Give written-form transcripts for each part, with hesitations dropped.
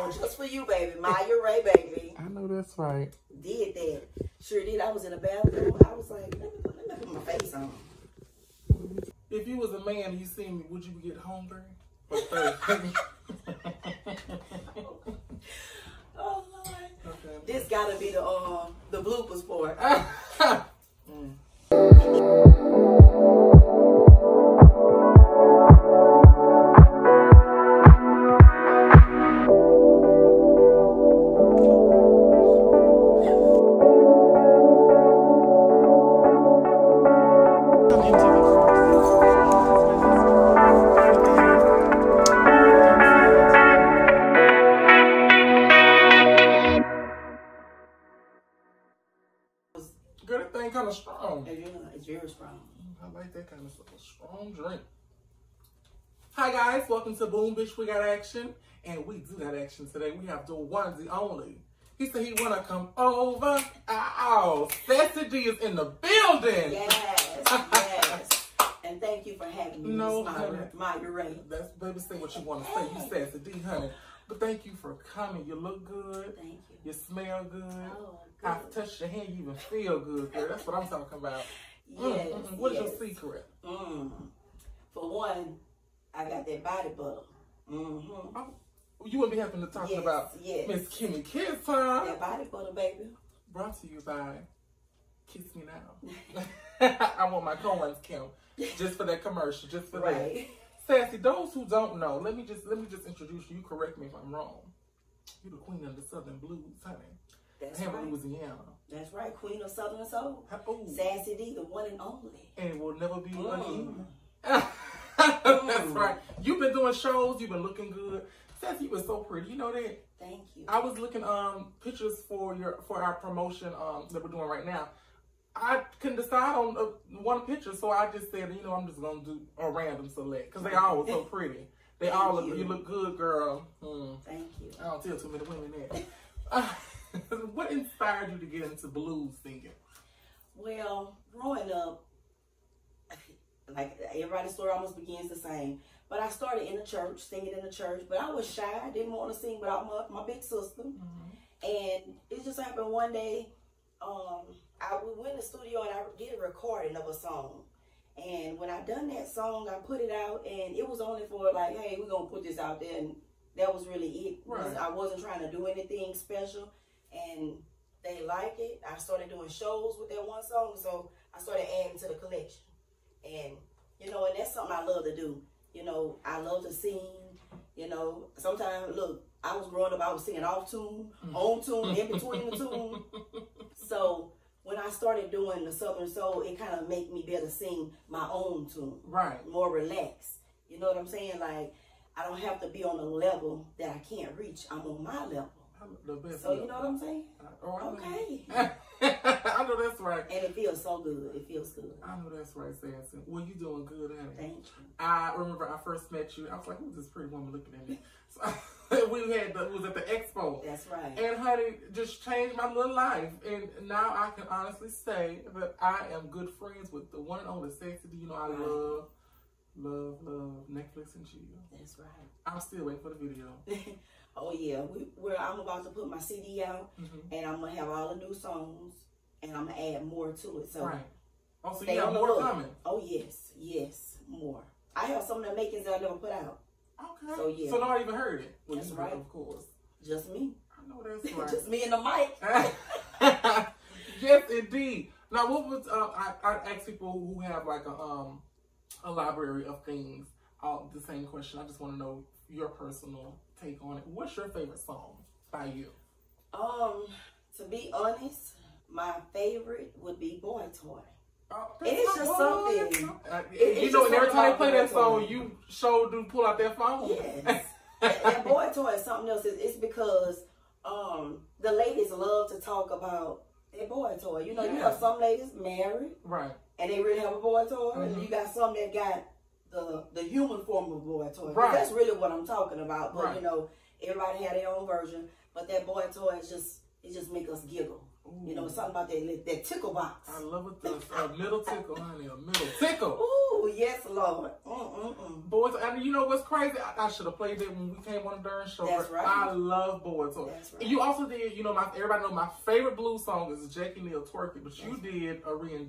song just for you, baby. Maya Ray, baby. I know that's right. Did that. Sure did. I was in the bathroom. I was like, let me put my face on. If you was a man and you see me, would you get hungry? Or thirsty? Oh, Lord. Okay. This gotta be the bloopers part. Girl, that thing kind of strong. Yeah, it's very strong. I like that kind of stuff. A strong drink. Hi guys, welcome to Boom Bitch We Got Action. And we do got action today. We have the one, the only. He said he wanna come over. Ow, Sassy D is in the building. Yes, yes. And thank you for having me, No, Miss Maya Ray. That's, baby, say what you want to say. You Sassy D, honey. But thank you for coming. You look good. Thank you. You smell good. Oh, I good. touched your hand, you even feel good, girl. That's what I'm talking about. Yes, What is yes. your secret? For one, I got that body butter. Oh, you wouldn't be having to talk about yes. Miss Kimmy Kids Time. That body butter, baby. Brought to you by Kiss Me Now. I want my coins, Kim, just for that commercial, just for Right. that. Sassy, those who don't know, let me just introduce you. You correct me if I'm wrong. You're the queen of the Southern Blues, honey. That's Hammond, right. Louisiana. That's right. Queen of Southern Soul. Oh. Sassy D, the one and only. And it will never be uneven. That's right. You've been doing shows. You've been looking good. Sassy, you were so pretty. You know that? Thank you. I was looking pictures for our promotion that we're doing right now. I couldn't decide on one picture, so I just said, you know, I'm just gonna do a random select because they all were so pretty. They all look. You look good, girl. Thank you. I don't tell too many women that. What inspired you to get into blues singing? Well, growing up, like everybody's story almost begins the same. But I started in the church, singing in the church. But I was shy. I didn't want to sing without my big sister. And it just happened one day. We went in the studio and I did a recording of a song. And when I done that song, I put it out. And it was only for like, hey, we're going to put this out there. And that was really it. Right. I wasn't trying to do anything special. And they liked it. I started doing shows with that one song. So I started adding to the collection. And, you know, and that's something I love to do. You know, I love to sing. You know, sometimes, look, I was growing up, I was singing off tune, on tune, in between the tune. So when I started doing the Southern Soul, it kind of made me be able to sing my own tune. Right. More relaxed. You know what I'm saying? Like, I don't have to be on a level that I can't reach. I'm on my level. The best So you know what I'm saying? Okay. I know that's right. And it feels so good. It feels good. I know that's right, Sassy. Well, you doing good, honey. Thank you. I remember I first met you. I was like, who's this pretty woman looking at me? So we was at the expo. That's right. And honey, just changed my little life. And now I can honestly say that I am good friends with the one and only Sassy. You know, I love Netflix and chill. That's right. I'm still waiting for the video. Oh yeah, I'm about to put my CD out, and I'm gonna have all the new songs, and I'm gonna add more to it. So right. Oh, so you have more coming? Oh yes, more. I have some of the makings that I never put out. Okay. So yeah. So nobody even heard it. Well, That's right. Of course. Just me. I know that's right. Just me and the mic. Yes, indeed. Now, what was I ask people who have like a library of things the same question. I just want to know your personal take on it. What's your favorite song by you? To be honest, my favorite would be Boy Toy. It's just something. You know, and every time they play that song, you do pull out that phone. Yes. And Boy Toy is something else. It's because the ladies love to talk about their boy toy. You know, you have some ladies married, right, and they really have a boy toy, and you got some that got the human form of boy toy. Right. That's really what I'm talking about. But right. you know, everybody had their own version. But that boy toy is just make us giggle. You know, something about that tickle box. I love it. A middle tickle, honey. A middle tickle. Ooh, yes, Lord. Boys, and you know what's crazy? I should have played it when we came on the darn show. That's right. I love Boy Toy. That's right. And you also did, you know, everybody know my favorite blues song is Jackie Neal Twerking, but you did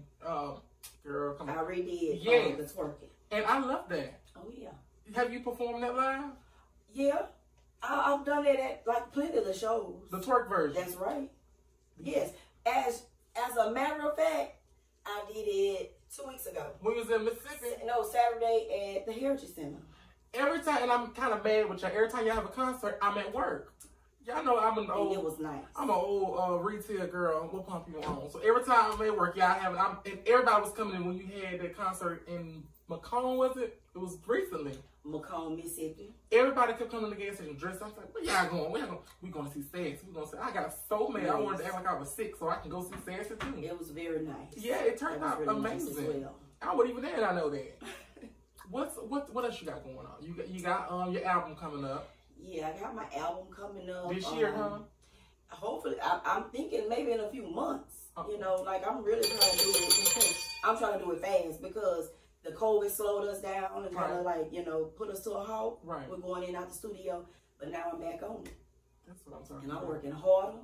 girl, come on. I redid the Twerking. And I love that. Oh, yeah. Have you performed that live? Yeah. I've done that at like plenty of the shows. The twerk version. That's right. Yes. As a matter of fact, I did it 2 weeks ago. When you was in Mississippi? No, Saturday at the Heritage Center. Every time, and I'm kind of mad with y'all, every time y'all have a concert, I'm at work. Y'all know I'm an old. And it was nice. I'm an old retail girl. We'll pump you on. So every time I'm at work, y'all have it. And everybody was coming in when you had that concert in Macomb, was it? It was recently. Macomb, Mississippi. Everybody kept coming to the gas station dressed. I was like, where y'all going? We're going to see Sassy. We're going to see. I got so mad. I wanted to act like I was sick so I can go see Sassy too. It was very nice. Yeah, it turned out really amazing. Nice as well. I wasn't even there and I know that. What else you got going on? You got your album coming up. Yeah, I got my album coming up. This year, huh? Hopefully, I'm thinking maybe in a few months. You know, like I'm really trying to do it. I'm trying to do it fast because the COVID slowed us down and kind of like, you know, put us to a halt. Right. We're going in out the studio, but now I'm back on it. That's what I'm talking about. And I'm working harder.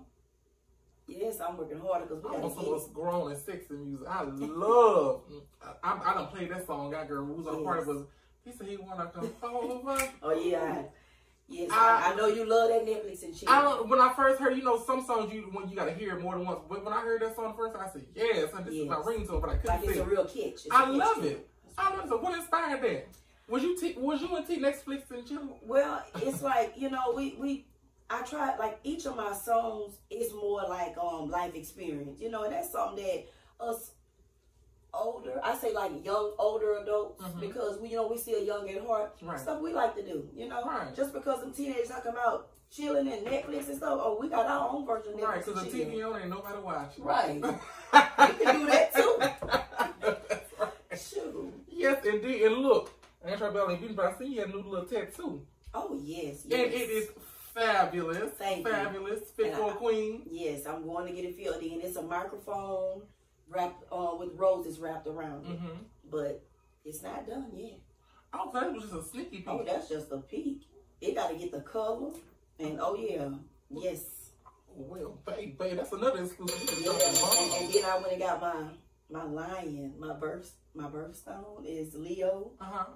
Yes, I'm working harder because we got some of us grown and sexy music. I love. I done played that song. That girl who's on part of us. He said he wanna come over. Oh yeah. Yes, I know you love that Netflix and shit. When I first heard, you know, some songs when you gotta hear it more than once. But when I heard that song the first time, I said, yes, and this is my ringtone, but I couldn't like it's a real catch. I love it. I love it. So what inspired that? Was you and T Netflix and chill? Well, it's like, you know, I tried, like, each of my songs is more like life experience, you know, and that's something that us older, I say like young, older adults, because we still young at heart, stuff we like to do, you know, just because some teenagers talking about chilling and Netflix and stuff, we got our own version of Netflix. Right, because the TV on ain't nobody watching. Right. You can do that too. That's right. Shoot. Yes, indeed, and look, I ain't trying to be beaten, but I see you had a new little tattoo. Oh, yes. And it is fabulous. Fabulous. Fit for a queen. Yes, I'm going to get it filled in. It's a microphone wrapped with roses wrapped around it. But it's not done yet. Oh, that was just a sneaky peek. Oh, that's just a peek. It got to get the color. And oh, yeah. Yes. Well, babe, that's another exclusive. Yeah, and then I went and got my lion. My birthstone is Leo.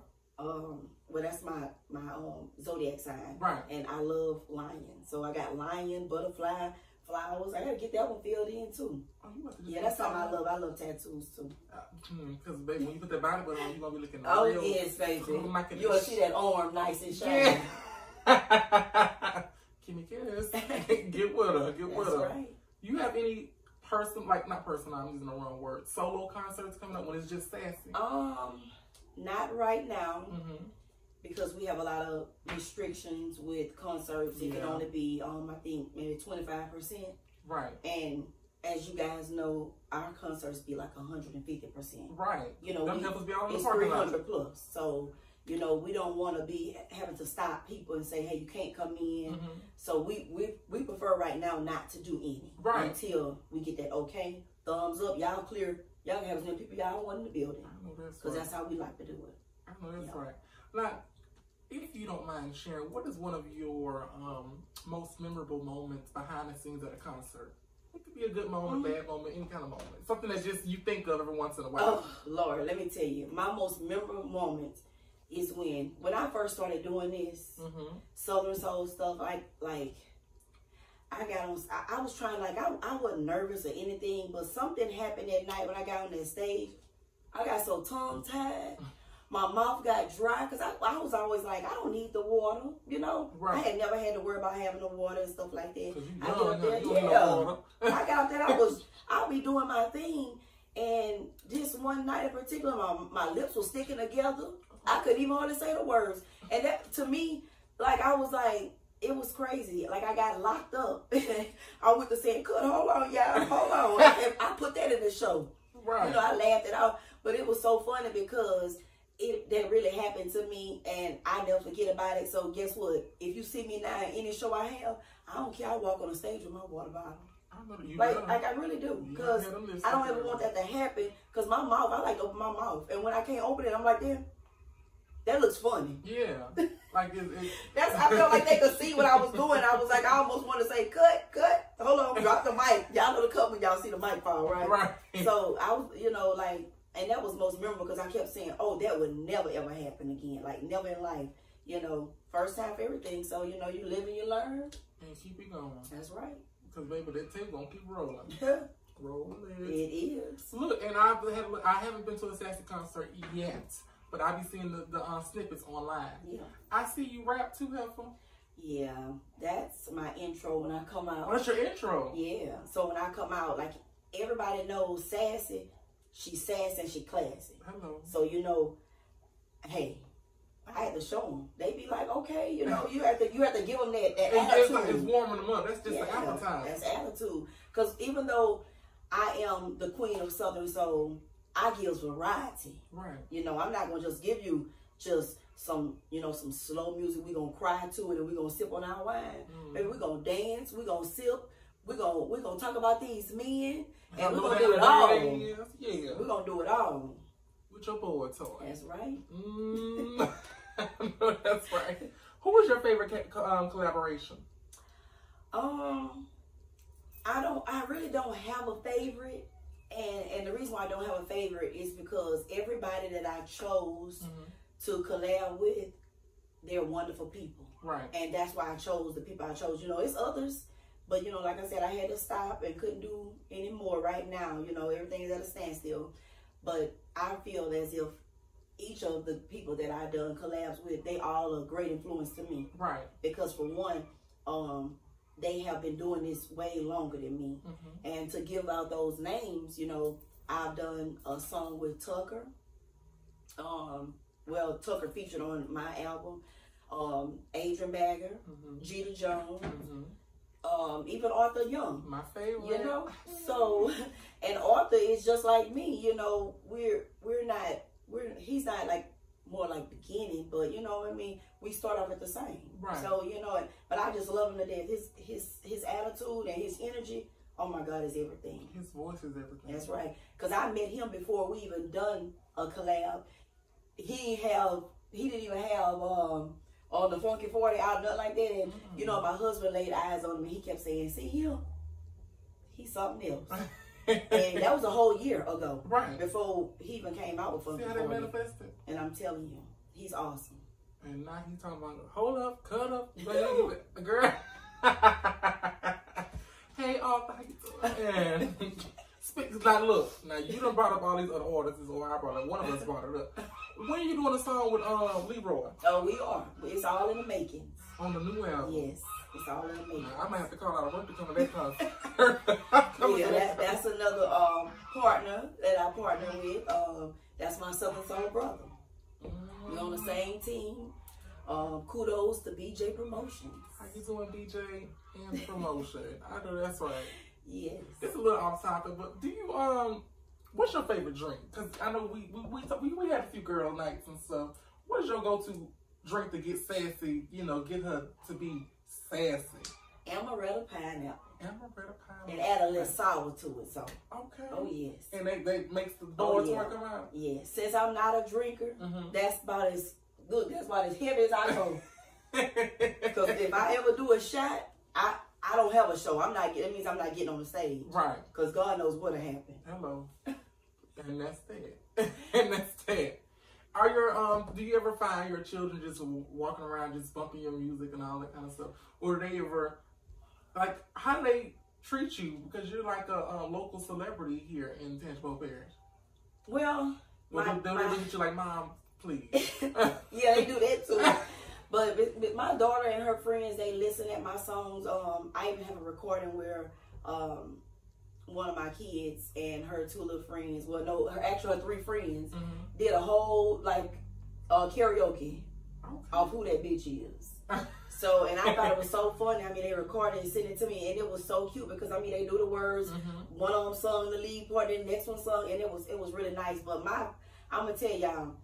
Well, that's my zodiac sign. Right. And I love lions. So I got lion, butterfly, flowers. I got to get that one filled in, too. Oh, you want to yeah, that's something I love. I love tattoos, too. Because, baby, when you put that body butter on, you're going to be looking real. Oh, yes, baby. You're going to see that arm nice and shiny. Yeah. Give me a kiss. Get with her. Get with her. That's right. You have any not personal, I'm using the wrong word, solo concerts coming up when it's just Sassy? Not right now. Because we have a lot of restrictions with concerts. It can only be, I think, maybe 25%. Right. And as you guys know, our concerts be like 150%. Right. You know, it's 300 plus. So, you know, we don't want to be having to stop people and say, hey, you can't come in. So we prefer right now not to do any. Right. Until we get that okay, thumbs up, y'all clear. Y'all can have as many people y'all want in the building. I know that's because that's how we like to do it. I know that's right. Now, if you don't mind sharing, what is one of your most memorable moments behind the scenes at a concert? It could be a good moment, bad moment, any kind of moment. Something that just you think of every once in a while. Oh, Lord, let me tell you. My most memorable moment is when I first started doing this Southern Soul stuff, like I got on, I was trying, like, I wasn't nervous or anything, but something happened that night when I got on that stage. I got so tongue-tied. My mouth got dry because I was always like, I don't need the water, you know? Right. I had never had to worry about having no water and stuff like that. I got up there, I got up there, I'll be doing my thing. And this one night in particular, my lips were sticking together. I couldn't even hardly say the words. And that, to me, like, I was like, it was crazy. Like, I got locked up. I went to say, hold on, y'all, hold on. And I put that in the show. Right. You know, I laughed it off. But it was so funny because that really happened to me, and I never forget about it. So guess what? If you see me now in any show I have, I don't care. I walk on the stage with my water bottle. Like I really do, because I don't ever want that to happen. Because my mouth, I like to open my mouth, and when I can't open it, I'm like, damn, that looks funny. Yeah, like that's. I felt like they could see what I was doing. I was like, I almost want to say, cut, hold on, drop the mic. Y'all know the cut when y'all see the mic fall, right? Right. So I was, like, and that was most memorable because I kept saying, oh, that would never ever happen again. Like never in life. First time for everything. So you live and you learn. And keep it going. That's right. Because baby, that tape gonna keep rolling. Rolling. It is. Look, and I haven't been to a Sassy concert yet, but I be seeing the snippets online. Yeah. I see you rap too, Heifer. Yeah, that's my intro when I come out. Oh, that's your intro. Yeah. So when I come out, like everybody knows Sassy. She's sassy and she classy. Hello. So hey, I had to show them. They be like, okay, you have to give them that attitude. It's warming them up. That's just the appetite. That's attitude. Because even though I am the queen of Southern Soul, I give variety. Right. I'm not gonna just give you just some slow music. We gonna cry to it and we gonna sip on our wine. Maybe we gonna dance. We gonna sip. We gonna talk about these men, and we gonna do it all. Yeah. We gonna do it all. With your boy toy. That's right. That's right. Who was your favorite collaboration? I really don't have a favorite, and the reason why I don't have a favorite is because everybody that I chose to collab with, they're wonderful people. Right. And that's why I chose the people I chose. It's others, but like I said, I had to stop and couldn't do any more right now. Everything is at a standstill. But I feel as if each of the people that I've done collabs with, they all are a great influence to me. Right. Because for one, they have been doing this way longer than me. And to give out those names, I've done a song with Tucker. Tucker featured on my album. Adrian Bagger, Jeter Jones, even Arthur Young. My favorite. So, and Arthur is just like me. He's not like more like beginning, but what I mean. We start off at the same. Right. So but I just love him to death. His attitude and his energy. Oh my God, is everything. His voice is everything. That's right. Because I met him before we even done a collab. He didn't even have on the Funky 40 out, nothing like that. And my husband laid eyes on him and he kept saying, see him? He's something else. And that was a whole year ago. Right. Before he even came out with Funky 40. See how they manifested? And I'm telling you, he's awesome. And now he's talking about, hold up, cut up, girl. Hey, Arthur, how you doing? And now look, you done brought up all these other artists, or I brought up, one of us brought it up. When are you doing a song with Leroy? Oh, we are. It's all in the making. On the new album? Yes, it's all in the making. I might have to call out of work to come to that concert. Yeah, that's another partner that I partner with. That's my Southern Soul brother. We're on the same team. Kudos to BJ Promotions. How you doing, BJ and Promotion? I know that's right. Yes. It's a little off topic, but do you what's your favorite drink? Because I know we had a few girl nights and stuff. What is your go-to drink to get sassy? Get her to be sassy. Amaretto pineapple. Amaretto pineapple. And add a little sour to it, so. Okay. Oh yes. And they makes the door come out. Yes. Since I'm not a drinker, that's about as good. That's about as heavy as I go. Because if I ever do a shot, I don't have a show. That means I'm not getting on the stage. Right. Because God knows what'll happen. Hello. And that's that. And that's that. Are your do you ever find your children just walking around just bumping your music and all that kind of stuff? Or do they ever how do they treat you? Because you're like a local celebrity here in Tangipahoa Parish. Well, they look at you like, Mom, please. Yeah, they do that too. But with my daughter and her friends, they listen at my songs. I even have a recording where one of my kids and her two little friends, her 3 friends, did a whole karaoke of who that bitch is. So, and I thought it was so funny. I mean, they recorded and sent it to me, and it was so cute because I mean, they knew the words. One of them sung the lead part, then the next one sung, and it was really nice. But I'm gonna tell y'all,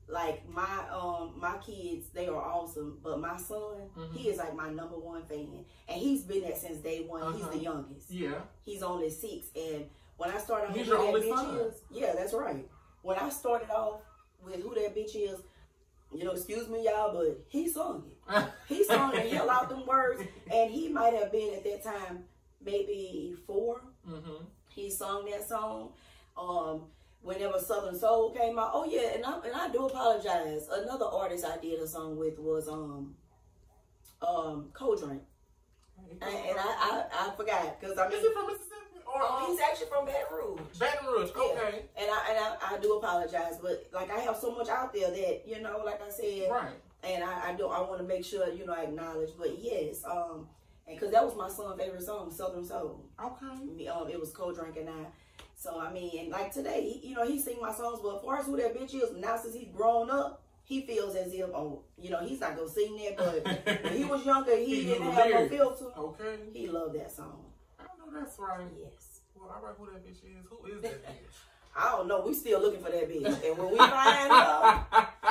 like my kids, they are awesome, but my son, he is like my #1 fan, and he's been there since day one. He's the youngest. Yeah. He's only 6, and when I started, he's your only son. Yeah, that's right. When I started off with Who That Bitch Is, you know, excuse me, y'all, but he sung it. He sung the hell out them words, and he might have been at that time maybe 4. He sung that song. Whenever Southern Soul came out, oh yeah, and I do apologize. Another artist I did a song with was Cold Drink, and I forgot because I mean, is he from Mississippi? Or he's actually from Baton Rouge. Baton Rouge, okay. Yeah. And I do apologize, but like I have so much out there that, you know, like I said, right. And I want to make sure, you know, I acknowledge. But yes, and because that was my son's favorite song, Southern Soul. Okay. It was Cold Drink and I. So I mean, and like today, you know, he sing my songs, but as far as Who That Bitch Is, now since he's grown up, he feels as if, oh, you know, he's not gonna sing that. But when he was younger, he didn't have no filter. Okay. He loved that song. I know that's right. Yes. Well, all right, who that bitch is? Who is that bitch? I don't know. We still looking for that bitch, and when we find her,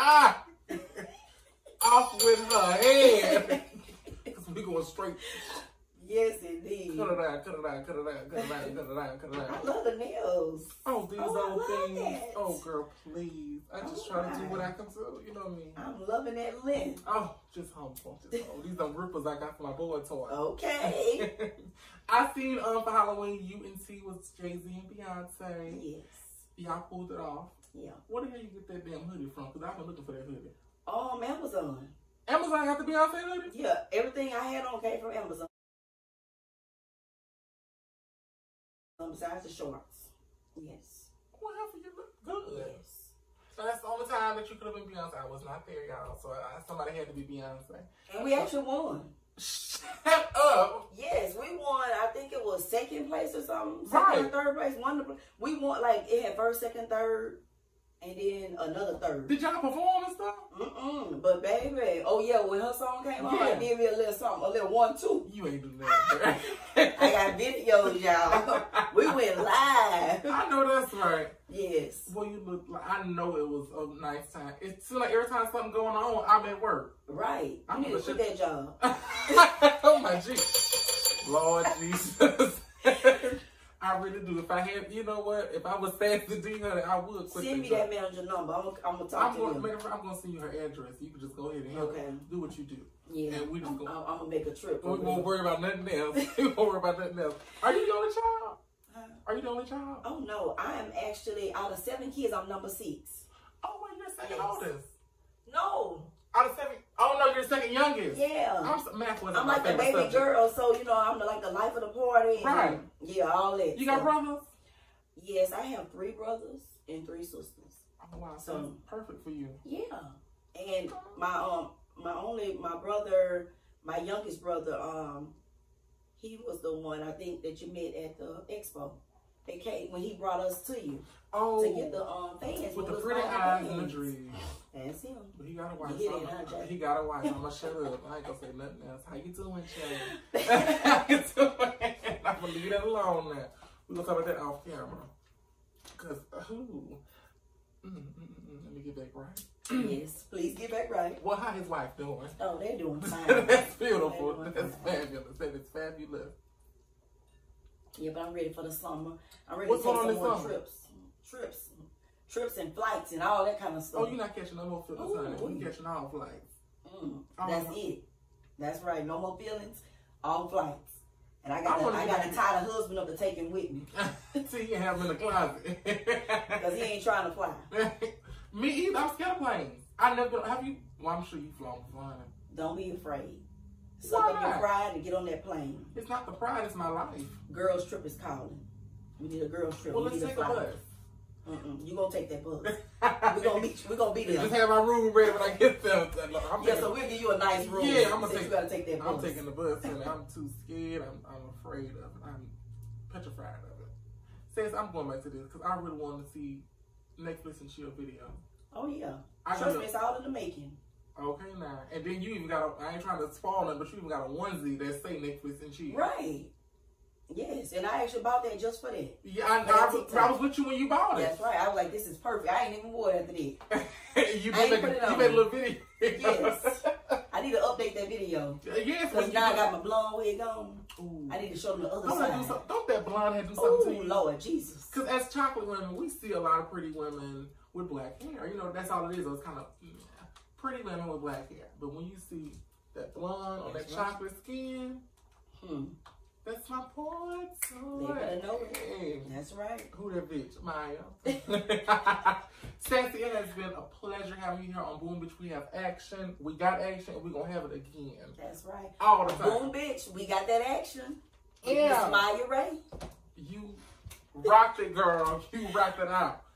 off with her head. Cause we going straight. Yes, indeed. Cut it out, cut it out, cut it out, cut it out, cut it out, cut it out. I love the nails. Oh, these old things. That. Oh, girl, please. I just try to do what I can do. You know what I mean? I'm loving that lint. Oh, just humble. Just humble. These are rippers I got for my boy toy. Okay. I seen for Halloween, UNT was Jay-Z and Beyonce. Yes. Y'all pulled it off. Yeah. Where the hell you get that damn hoodie from? Because I've been looking for that hoodie. Amazon. Amazon got the Beyonce hoodie? Yeah, everything I had on came from Amazon. Besides the shorts. Yes. Well, how for you look good? Yes. So that's the only time that you could have been Beyonce. I was not there, y'all. So somebody had to be Beyonce. And we actually won. Shut up. Yes, we won. I think it was 2nd place or something. Right. 2nd or 3rd place. We won, like, it had 1st, 2nd, 3rd, and then another 3rd. Did y'all perform and stuff? But baby, oh yeah, when her song came on, I did me a little something, a little 1-2. You ain't doing that. I got videos, y'all. We went live. I know that's right. Yes. Well, you look like, I know it was a nice time. It seems like every time something going on, I'm at work. Right. You need to quit that job. Oh my Jesus. Lord Jesus. I really do. If I had, you know what? If I was Sassy D, I would quit. Send me that manager number. I'm gonna talk to him. I'm gonna send you her address. You can just go ahead and do what you do. Yeah. And we just I'm gonna make a trip. We won't worry about nothing else. We won't worry about nothing else. Are you the only child? Are you the only child? Oh no, I am actually out of 7 kids. I'm number 6. Oh, well, you're second oldest. No. Out of 7. Oh no, you're second youngest. Yeah. I'm like the baby subject. girl, so you know I'm like the life of the party. Right. Yeah, all that. You got brothers? Yes, I have 3 brothers and 3 sisters. Oh wow, so perfect for you. Yeah, and my brother, my youngest brother, he was the one I think that you met at the expo. They came when he brought us to you. Oh, to get the fans with the pretty eyes and the dreads. That's him. But he got a wife. He got a wife. I'm gonna shut up. I ain't gonna say nothing else. How you doing, Shay? How you doing? I'm gonna leave that alone now. We're gonna talk about that off camera. Cause let me get back right. Yes, please get back right. Well, how his wife doing? Oh, they're doing fine. That's beautiful. That's fabulous. That is fabulous. Yeah, but I'm ready for the summer. I'm ready What's to take going on some more this summer? trips and flights and all that kind of stuff. Oh, you're not catching no more feelings, honey. You're catching all flights. That's it. That's right. No more feelings, all flights. And I got to tie the husband up to take him with me. See, you have him in the closet. Because he ain't trying to fly. Me either. I'm scared of planes. I never have you. Well, I'm sure you've flown flying. Don't be afraid. Suck up your pride and get on that plane. It's not the pride, it's my life. Girls trip is calling. We need a girls trip. Well, let's take a bus. You gonna take that bus. We're gonna be there. Just have my room ready when I get there. So we'll give you a nice room. Yeah, I'm gonna you gotta take that bus. I'm taking the bus, and I'm too scared. I'm afraid of it. I'm petrified of it. Says I'm going back to this because I really want to see Netflix and chill video. Oh yeah, trust me, it's all in the making. Okay, now. And then you even got I ain't trying to spoil them, but you even got a onesie that say Netflix and chill. Right. Yes, and I actually bought that just for that. Yeah, I was with you when you bought it. That's right. I was like, this is perfect. I ain't even wore it after that. You made a little video. Yes. I need to update that video. Yes. Because now I got my blonde wig on. Ooh. I need to show them the other side. Don't that blonde head do something to you? Lord Jesus. Because as chocolate women, we see a lot of pretty women with black hair. You know, that's all it is. It's kind of pretty women with black hair. But when you see that blonde on that chocolate skin, that's my point. They better know it. That's right. Who that bitch? Maya. Sassy, it has been a pleasure having you here on Boom Bitch. We have action. We got action, and we're going to have it again. That's right. All the time. Boom Bitch, we got that action. Yeah. Miss Maya Ray. You rocked it, girl. You rocked it out.